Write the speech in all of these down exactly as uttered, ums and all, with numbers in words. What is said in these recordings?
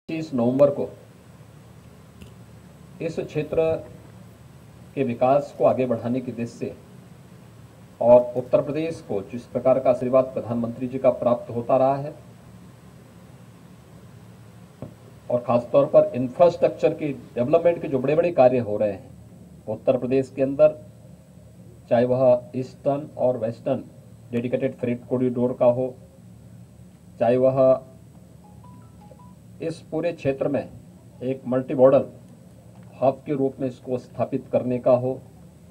पच्चीस नवंबर को इस क्षेत्र के विकास को आगे बढ़ाने की दृष्टि से और उत्तर प्रदेश को जिस प्रकार का आशीर्वाद प्रधानमंत्री जी का प्राप्त होता रहा है और खासतौर पर इंफ्रास्ट्रक्चर की डेवलपमेंट के जो बड़े बड़े कार्य हो रहे हैं उत्तर प्रदेश के अंदर, चाहे वह ईस्टर्न और वेस्टर्न डेडिकेटेड फ्रेट कॉरिडोर का हो, चाहे वह इस पूरे क्षेत्र में एक मल्टी मॉडल हब के रूप में इसको स्थापित करने का हो,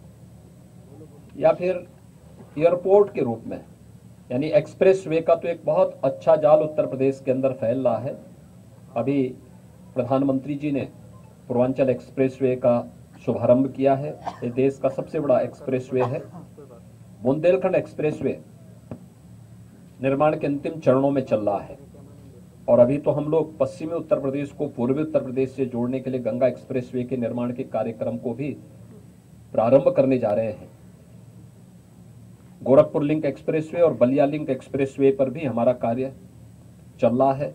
या फिर एयरपोर्ट के रूप में, यानी एक्सप्रेस वे का तो एक बहुत अच्छा जाल उत्तर प्रदेश के अंदर फैल रहा है। अभी प्रधानमंत्री जी ने पूर्वांचल एक्सप्रेस वे का शुभारंभ किया है। ये देश का सबसे बड़ा एक्सप्रेस वे है। बुंदेलखंड एक्सप्रेस वे निर्माण के अंतिम चरणों में चल रहा है और अभी तो हम लोग पश्चिमी उत्तर प्रदेश को पूर्वी उत्तर प्रदेश से जोड़ने के लिए गंगा एक्सप्रेस वे के निर्माण के कार्यक्रम को भी प्रारंभ करने जा रहे हैं। गोरखपुर लिंक एक्सप्रेस वे और बलिया लिंक एक्सप्रेस वे पर भी हमारा कार्य चल रहा है।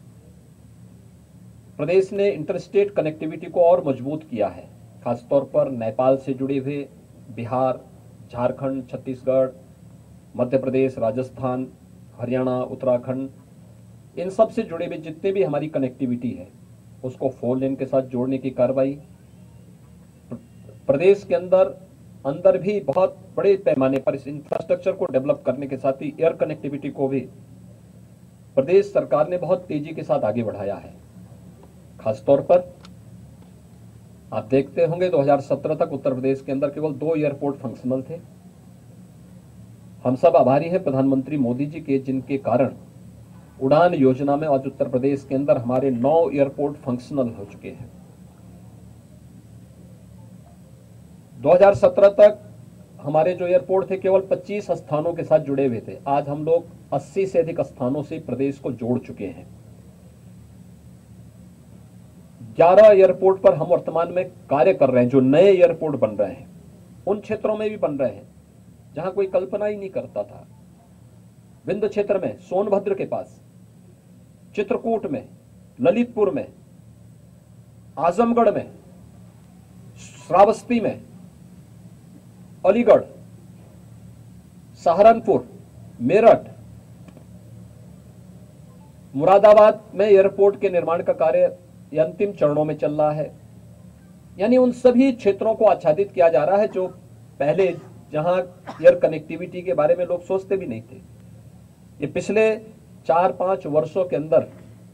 प्रदेश ने इंटरस्टेट कनेक्टिविटी को और मजबूत किया है, खासतौर पर नेपाल से जुड़े हुए बिहार, झारखंड, छत्तीसगढ़, मध्य प्रदेश, राजस्थान, हरियाणा, उत्तराखंड, इन सब से जुड़े हुए जितने भी हमारी कनेक्टिविटी है उसको फोर लेन के साथ जोड़ने की कार्रवाई। प्रदेश के अंदर अंदर भी बहुत बड़े पैमाने पर इस इंफ्रास्ट्रक्चर को डेवलप करने के साथ ही एयर कनेक्टिविटी को भी प्रदेश सरकार ने बहुत तेजी के साथ आगे बढ़ाया है। खासतौर पर आप देखते होंगे दो हज़ार सत्रह तक उत्तर प्रदेश के अंदर केवल दो एयरपोर्ट फंक्शनल थे। हम सब आभारी हैं प्रधानमंत्री मोदी जी के, जिनके कारण उड़ान योजना में आज उत्तर प्रदेश के अंदर हमारे नौ एयरपोर्ट फंक्शनल हो चुके हैं। दो हज़ार सत्रह तक हमारे जो एयरपोर्ट थे केवल पच्चीस स्थानों के साथ जुड़े हुए थे। आज हम लोग अस्सी से अधिक स्थानों से प्रदेश को जोड़ चुके हैं। ग्यारह एयरपोर्ट पर हम वर्तमान में कार्य कर रहे हैं। जो नए एयरपोर्ट बन रहे हैं उन क्षेत्रों में भी बन रहे हैं जहां कोई कल्पना ही नहीं करता था। विंध्य क्षेत्र में, सोनभद्र के पास, चित्रकूट में, ललितपुर में, आजमगढ़ में, श्रावस्ती में, अलीगढ़, सहारनपुर, मेरठ, मुरादाबाद में एयरपोर्ट के निर्माण का कार्य अंतिम चरणों में चल रहा है। यानी उन सभी क्षेत्रों को आच्छादित किया जा रहा है जो पहले जहां एयर कनेक्टिविटी के बारे में लोग सोचते भी नहीं थे। ये पिछले चार पांच वर्षों के अंदर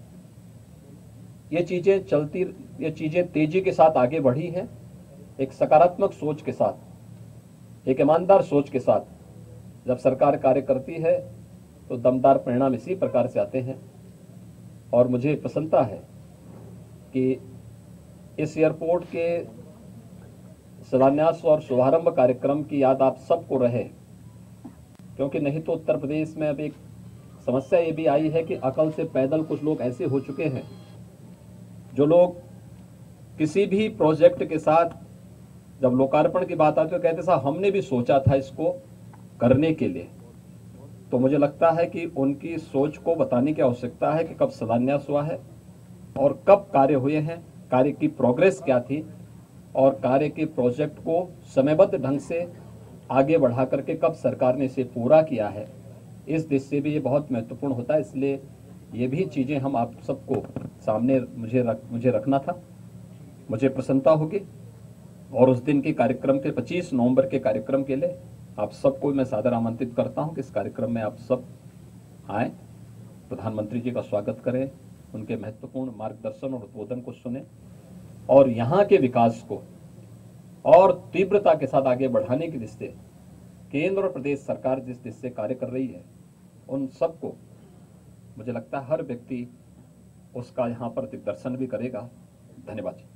ये चीजें चलती ये चीजें तेजी के साथ आगे बढ़ी हैं। एक सकारात्मक सोच के साथ, एक ईमानदार सोच के साथ जब सरकार कार्य करती है तो दमदार परिणाम इसी प्रकार से आते हैं। और मुझे प्रसन्नता है कि इस एयरपोर्ट के शिलान्यास और शुभारंभ कार्यक्रम की याद आप सबको रहे, क्योंकि नहीं तो उत्तर प्रदेश में अब एक समस्या ये भी आई है कि अकल से पैदल कुछ लोग ऐसे हो चुके हैं जो लोग किसी भी प्रोजेक्ट के साथ जब लोकार्पण की बात आती है तो कहते साहब हमने भी सोचा था इसको करने के लिए। तो मुझे लगता है कि उनकी सोच को बताने की आवश्यकता है कि कब शिलान्यास हुआ है और कब कार्य हुए हैं, कार्य की प्रोग्रेस क्या थी और कार्य के प्रोजेक्ट को समयबद्ध ढंग से आगे बढ़ा करके कब सरकार ने इसे पूरा किया है। इस दृष्टि से भी ये बहुत महत्वपूर्ण होता है। इसलिए ये भी चीज़ें हम आप सबको सामने मुझे रख, मुझे रखना था। मुझे प्रसन्नता होगी और उस दिन के कार्यक्रम के पच्चीस नवंबर के कार्यक्रम के लिए आप सबको मैं सादर आमंत्रित करता हूं कि इस कार्यक्रम में आप सब आएँ, प्रधानमंत्री जी का स्वागत करें, उनके महत्वपूर्ण मार्गदर्शन और उद्बोधन को सुने और यहाँ के विकास को और तीव्रता के साथ आगे बढ़ाने की दृष्टि से केंद्र और प्रदेश सरकार जिस दृष्टि से कार्य कर रही है उन सबको मुझे लगता है हर व्यक्ति उसका यहाँ पर दिग्दर्शन भी करेगा। धन्यवाद।